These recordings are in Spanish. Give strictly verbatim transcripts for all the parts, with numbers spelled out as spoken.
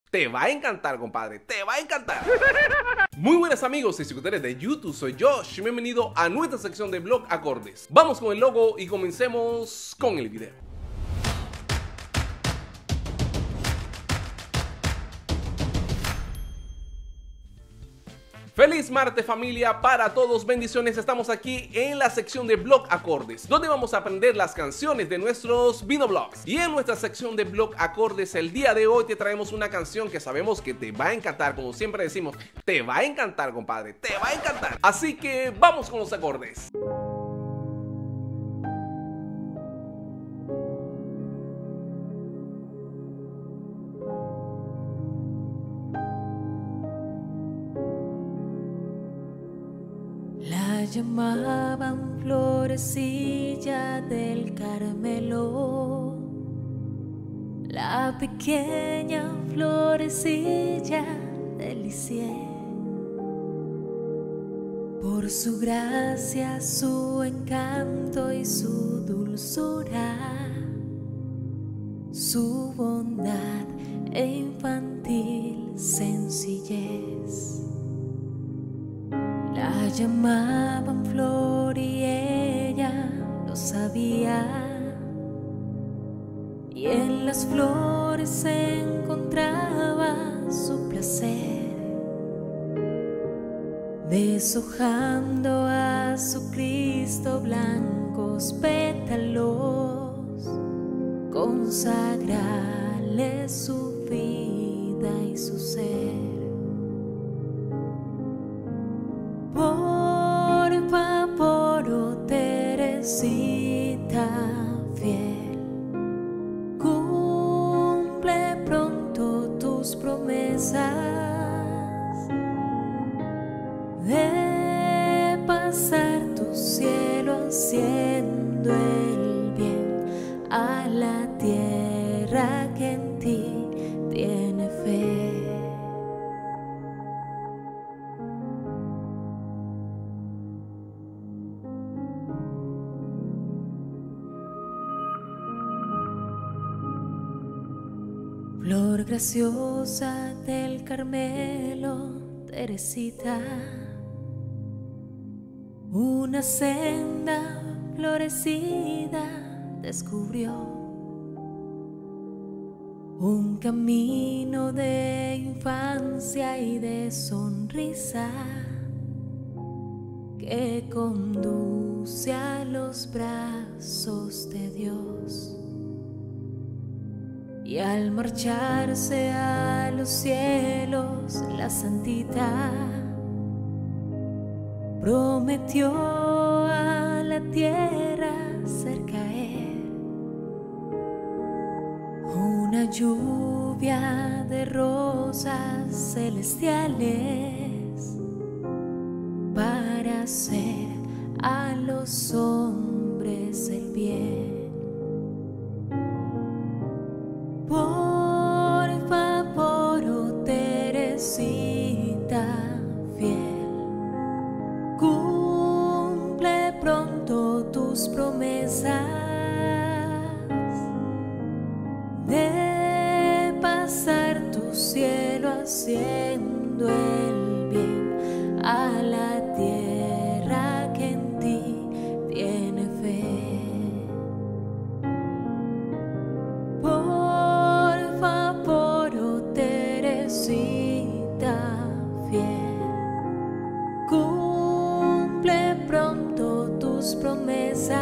Te va a encantar, compadre, te va a encantar. Muy buenas amigos y suscriptores de YouTube, soy Josh y bienvenido a nuestra sección de Blog Acordes. Vamos con el logo y comencemos con el video. Feliz martes familia para todos, bendiciones. Estamos aquí en la sección de Blog Acordes, donde vamos a aprender las canciones de nuestros videoblogs. Y en nuestra sección de Blog Acordes el día de hoy te traemos una canción que sabemos que te va a encantar. Como siempre decimos, te va a encantar, compadre, te va a encantar. Así que vamos con los acordes. La llamaban florecilla del Carmelo, la pequeña florecilla del Lisieux. Por su gracia, su encanto y su dulzura, su bondad e infantil sencillez. La llamaban flor y ella lo sabía, y en las flores se encontraba su placer, deshojando a su Cristo blancos pétalos, consagrarle su vida y su ser. Por favor, oh Teresita fiel, cumple pronto tus promesas de pasar tu cielo haciendo el bien a la tierra que en ti tiene fe. Flor graciosa del Carmelo, Teresita, una senda florecida descubrió, un camino de infancia y de sonrisa que conduce a los brazos de Dios. Y al marcharse a los cielos, la santita prometió a la tierra hacer caer una lluvia de rosas celestiales para hacer a los hombres el bien. Por favor, oh Teresita fiel, cumple pronto tus promesas de pasar tu cielo haciendo el bien a la tierra que en ti tiene fe. Cumple pronto tus promesas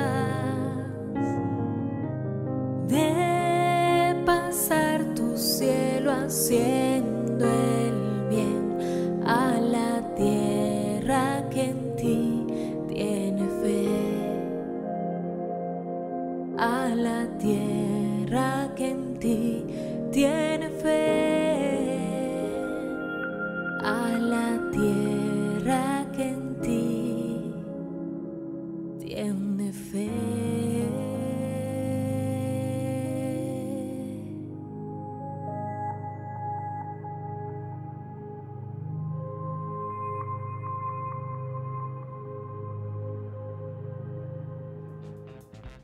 de pasar tu cielo haciendo el bien a la tierra que en ti tiene fe, a la tierra que en ti tiene fe, a la tierra que en ti tiene fe.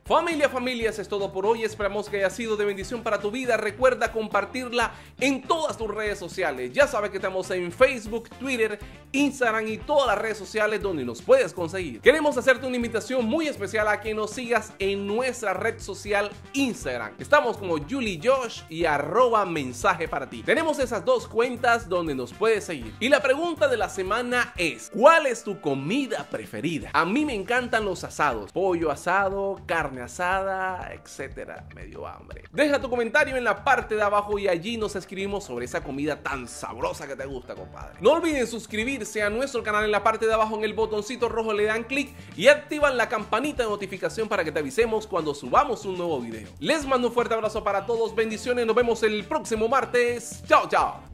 Familia, familia, eso es todo por hoy. Esperamos que haya sido de bendición para tu vida. Recuerda compartirla en todas tus redes sociales. Ya sabes que estamos en Facebook, Twitter, Instagram y todas las redes sociales donde nos puedes conseguir. Queremos hacerte una invitación muy especial a que nos sigas en nuestra red social Instagram. Estamos como Julie Josh y arroba mensaje para ti. Tenemos esas dos cuentas donde nos puedes seguir. Y la pregunta de la semana es: ¿cuál es tu comida preferida? A mí me encantan los asados. Pollo asado, carne asada, etcétera. Medio hambre. Deja tu comentario en la parte de abajo y allí nos escribimos sobre esa comida tan sabrosa que te gusta, compadre. No olviden suscribirse a nuestro canal en la parte de abajo. En el botoncito rojo le dan clic y activan la campanita de notificación para que te avisemos cuando subamos un nuevo video. Les mando un fuerte abrazo para todos. Bendiciones. Nos vemos el próximo martes. Chao, chao.